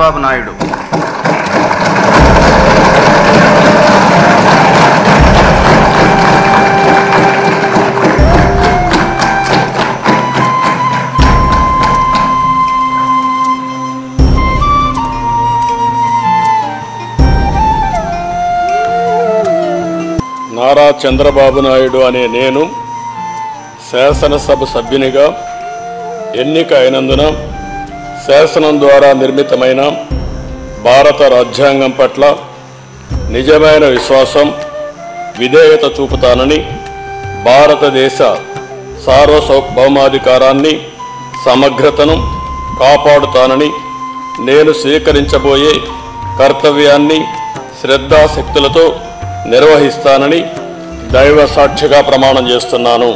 చంద్రబాబు నాయుడు. నారా చంద్రబాబు నాయుడు అనే నేను శాసనసభ సభ్యునిగా ఎన్నిక అయినందున శాసనం ద్వారా నిర్మితమైన భారత రాజ్యాంగం పట్ల నిజమైన విశ్వాసం, విధేయత చూపుతానని, భారతదేశ సార్వభౌమాధికారాన్ని, సమగ్రతను కాపాడుతానని, నేను స్వీకరించబోయే కర్తవ్యాన్ని శ్రద్ధాశక్తులతో నిర్వహిస్తానని దైవ సాక్షిగా ప్రమాణం చేస్తున్నాను.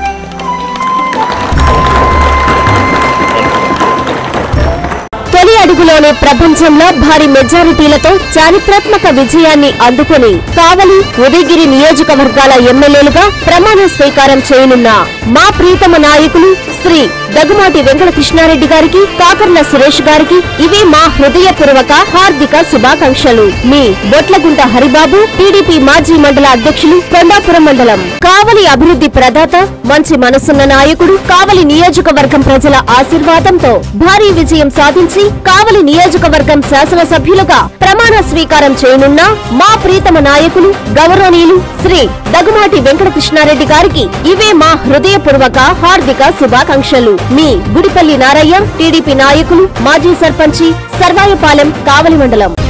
తొలి అడుగులోనే ప్రపంచంలో భారీ మెజారిటీలతో చారిత్రాత్మక విజయాన్ని అందుకుని కావలి, ఉదయగిరి నియోజకవర్గాల ఎమ్మెల్యేలుగా ప్రమాణ స్వీకారం చేయనున్న మా ప్రీతమ నాయకులు శ్రీ దగ్గుమాటి వెంకటకృష్ణారెడ్డి గారికి, కాకర్ల సురేష్ గారికి ఇవే మా హృదయపూర్వక హార్దిక శుభాకాంక్షలు. మీ బొట్లగుంట హరిబాబు, టీడీపీ మాజీ మండల అధ్యక్షులు, కొండాపురం మండలం. కావలి అభివృద్ధి ప్రదాత, మంచి మనసున్న నాయకుడు, కావలి నియోజకవర్గం ప్రజల ఆశీర్వాదంతో భారీ విజయం సాధించి కావలి నియోజకవర్గం శాసనసభ్యులుగా ప్రమాణ స్వీకారం చేయనున్న మా ప్రీతమ నాయకులు గౌరవనీయులు శ్రీ దగ్గుమాటి వెంకటకృష్ణారెడ్డి గారికి ఇవే మా హృదయపూర్వక హార్దిక శుభాకాంక్షలు. మీ గుడిపల్లి నారయ్య, టీడీపీ నాయకులు, మాజీ సర్పంచి, సర్వాయపాలెం, కావలి మండలం.